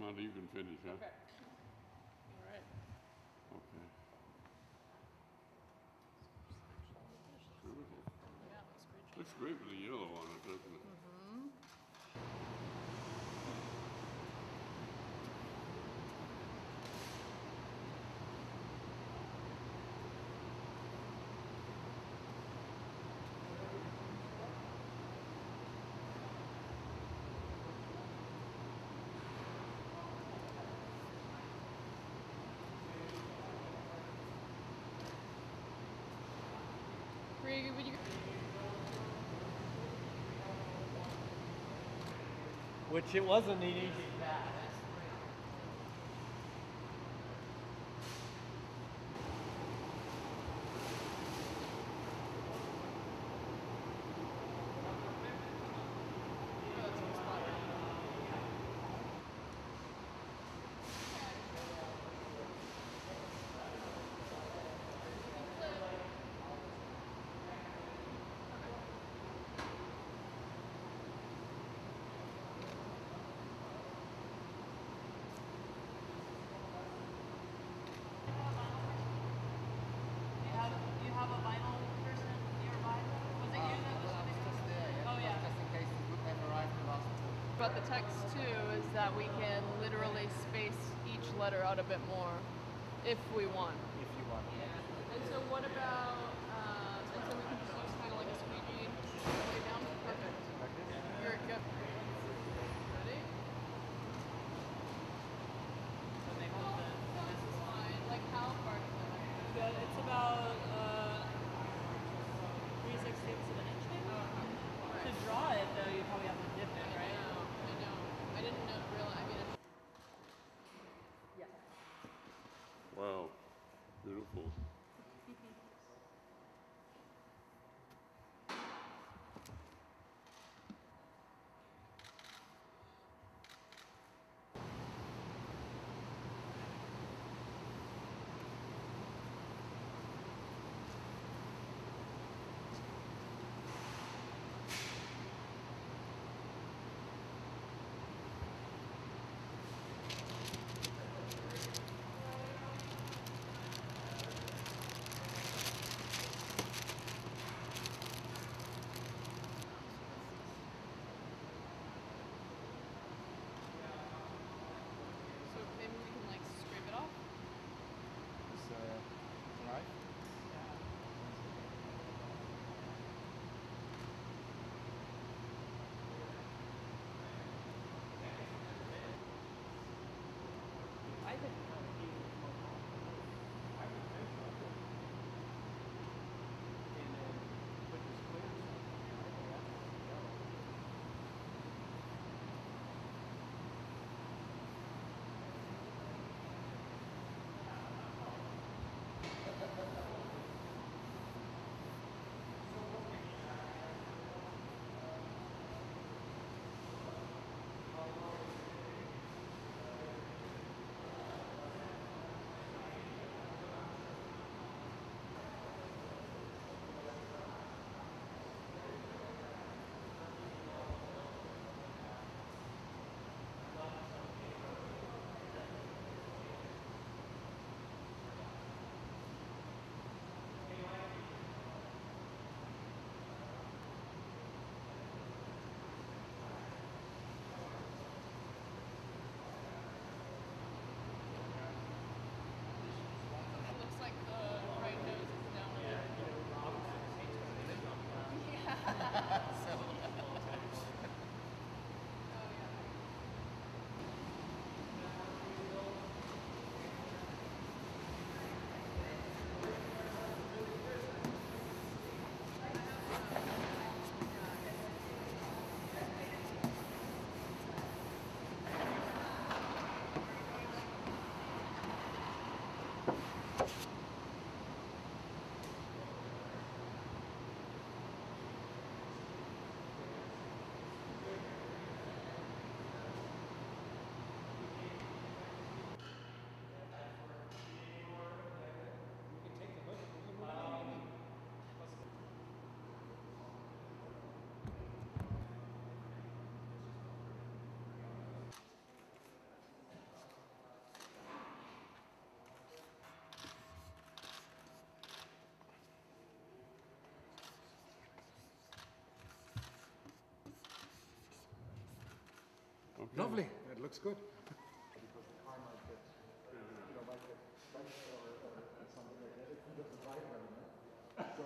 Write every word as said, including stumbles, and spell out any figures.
amount you can finish, huh? Okay. All right. Okay. Beautiful. Yeah, that's great. Looks great with the yellow on it, doesn't it? Mm-hmm. Would you... Which it wasn't an easy task. About the text too is that we can literally space each letter out a bit more if we want. If you want. And so what about, uh, and so we can just use kind of like a squeegee way down? Perfect. You're good. Ready? So they hold the, this is fine. Like how far does it go? It's about uh, three sixteenths of an inch maybe? Oh, okay. To draw it though, you probably have to dip it, right? I didn't know, realize, I mean, it's... Yeah. Wow, beautiful. Lovely. It looks good.